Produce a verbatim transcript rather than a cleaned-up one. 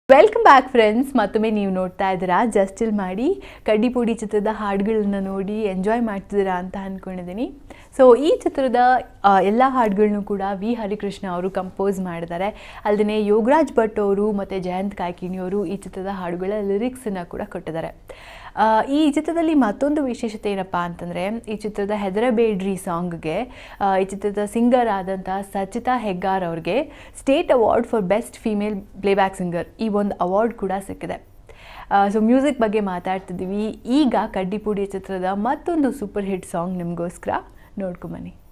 Welcome back friends. ಮತ್ತೊಮ್ಮೆ ನೀವು ನೋಡ್ತಾ ಇದ್ದೀರಾ ಜಸ್ಟ್ ಚಿಲ್ ಮಾಡಿ ಕಡ್ಡಿಪುಡಿ ಚಿತ್ರದ ಹಾಡುಗಳನ್ನ ನೋಡಿ ಎಂಜಾಯ್ ಮಾಡ್ತಿದ್ದೀರಾ ಅಂತ ಅಂದ್ಕೊಂಡಿದ್ದೀನಿ. ಸೊ ಈ ಚಿತ್ರದ ಎಲ್ಲ ಹಾಡುಗಳನ್ನು ಕೂಡ ವಿ ಹರಿಕೃಷ್ಣ ಅವರು ಕಂಪೋಸ್ ಮಾಡಿದ್ದಾರೆ. ಅಲ್ಲದೆ ಯೋಗರಾಜ್ ಭಟ್ ಅವರು ಮತ್ತು ಜಯಂತ್ ಕಾಯ್ಕಿಣಿ ಅವರು ಈ ಚಿತ್ರದ ಹಾಡುಗಳ ಲಿರಿಕ್ಸನ್ನು ಕೂಡ ಕೊಟ್ಟಿದ್ದಾರೆ. ಈ ಚಿತ್ರದಲ್ಲಿ ಮತ್ತೊಂದು ವಿಶೇಷತೆ ಏನಪ್ಪ ಅಂತಂದರೆ, ಈ ಚಿತ್ರದ ಹೆದರಬೇಡ್ರಿ ಸಾಂಗ್ಗೆ ಈ ಚಿತ್ರದ ಸಿಂಗರ್ ಆದಂಥ ಸಚಿತಾ ಹೆಗ್ಗಾರ್ ಅವ್ರಿಗೆ state award for best female playback singer ಈ ಒಂದು ಅವಾರ್ಡ್ ಕೂಡ ಸಿಕ್ಕಿದೆ. ಸೊ ಮ್ಯೂಸಿಕ್ ಬಗ್ಗೆ ಮಾತಾಡ್ತಿದ್ದೀವಿ. ಈಗ ಕಡ್ಡಿಪುಡಿ ಚಿತ್ರದ ಮತ್ತೊಂದು ಸೂಪರ್ ಹಿಟ್ ಸಾಂಗ್ ನಿಮಗೋಸ್ಕರ ನೋಡ್ಕೊಂಬನ್ನಿ.